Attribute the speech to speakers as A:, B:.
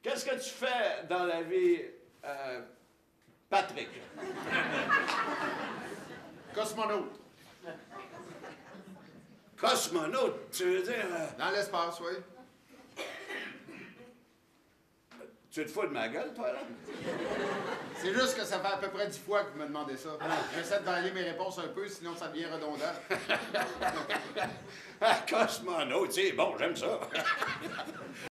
A: Qu'est-ce que tu fais dans la vie, Patrick?
B: Cosmonaute.
A: Cosmonaute, tu veux dire...
B: Dans l'espace, oui.
A: Tu te fous de ma gueule, toi, là?
B: C'est juste que ça fait à peu près 10 fois que vous me demandez ça. J'essaie de varier mes réponses un peu, sinon ça devient redondant.
A: Cosmonaute, c'est bon, j'aime ça.